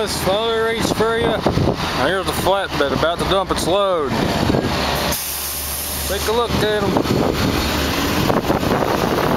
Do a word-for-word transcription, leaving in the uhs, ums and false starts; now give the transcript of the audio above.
guys, follow race for you. Now here's the flatbed about to dump its load. Take a look at them.